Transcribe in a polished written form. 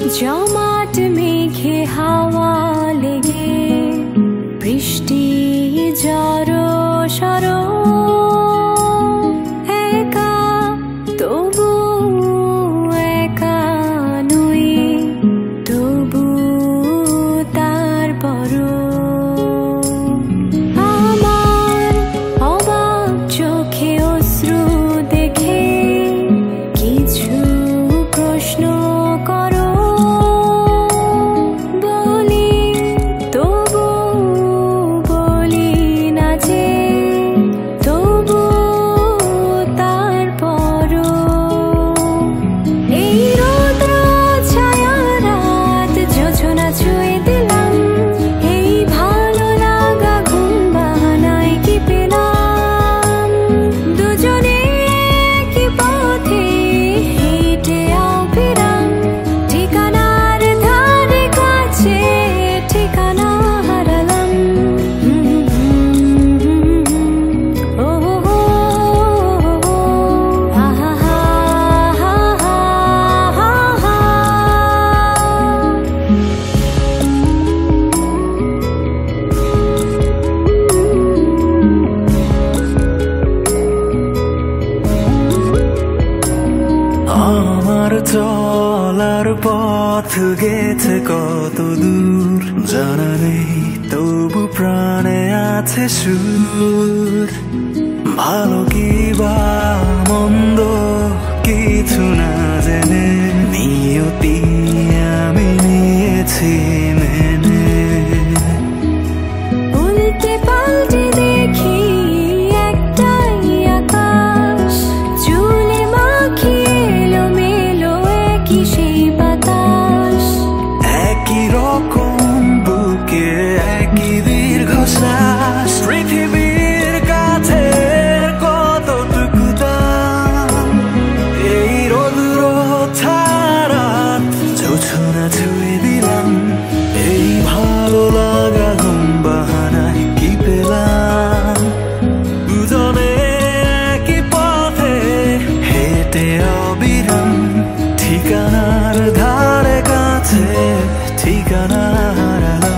জমাট মেঘে হাওয়া লেগে বৃষ্টি জড়ো সরো একা তবু একা নই তবু তারপরও আমার অবাক চোখে অশ্রু দেখে কিছু প্রশ্ন করো বলি তবু বলি না যে তবু তারপরও এই রৌদ্র ছায়া রাত যোজনা ছুঁয়ে দিলাম এই ভালো লাগা ঘুম বাহানায় কি পেলাম দুজনে কি পথে হেঁটে অবিরাম ঠিকানার ধারে কাছে ঠিকানা হারালাম ও আহা আমার চলার পথ গেছে কত দূর জানা নেই তবু প্রাণে আছে সুর ভালো কি বা মন্দ কিছু না জেনে নিয়তি আমি নিয়েছি মেনে উল্টে পাল্টে দেখি একটাই আকাশ চুলে মাখিয়ে এলোমেলো একই সেই বাতাস একই রকম বুকে একই দীর্ঘশ্বাস পৃথিবীর কাছে কতটুকু দাম এই রোদ্র ছাড়া যোছনা ছুঁয়ে দিলাম এই ভালো লাগা ঘুম বাহানায় কি পেলাম দুজনে একই পথে হেঁটে অবিরাম ঠিকানার ধারে কাছে ঠিকানা হারালাম